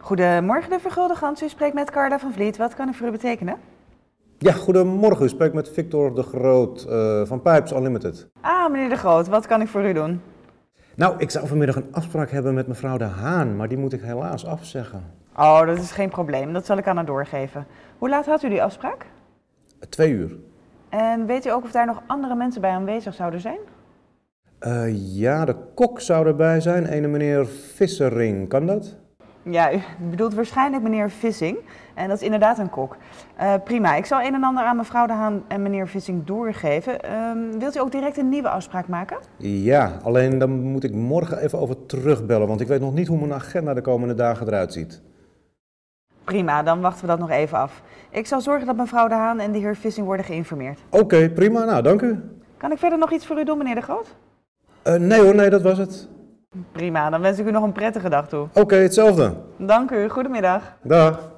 Goedemorgen, de Vergulde Gans. U spreekt met Carla van Vliet. Wat kan ik voor u betekenen? Ja, goedemorgen. U spreekt met Victor de Groot van Pipes Unlimited. Ah, meneer de Groot, wat kan ik voor u doen? Nou, ik zou vanmiddag een afspraak hebben met mevrouw De Haan, maar die moet ik helaas afzeggen. Oh, dat is geen probleem. Dat zal ik aan haar doorgeven. Hoe laat had u die afspraak? 2 uur. En weet u ook of daar nog andere mensen bij aanwezig zouden zijn? Ja, de kok zou erbij zijn. Ene meneer Vissering. Kan dat? Ja, u bedoelt waarschijnlijk meneer Vissing. En dat is inderdaad een kok. Prima, ik zal een en ander aan mevrouw De Haan en meneer Vissing doorgeven. Wilt u ook direct een nieuwe afspraak maken? Ja, alleen dan moet ik morgen even over terugbellen, want ik weet nog niet hoe mijn agenda de komende dagen eruit ziet. Prima, dan wachten we dat nog even af. Ik zal zorgen dat mevrouw De Haan en de heer Vissing worden geïnformeerd. Oké, prima. Nou, dank u. Kan ik verder nog iets voor u doen, meneer de Groot? Nee hoor, nee, dat was het. Prima, dan wens ik u nog een prettige dag toe. Oké, hetzelfde. Dank u, goedemiddag. Dag.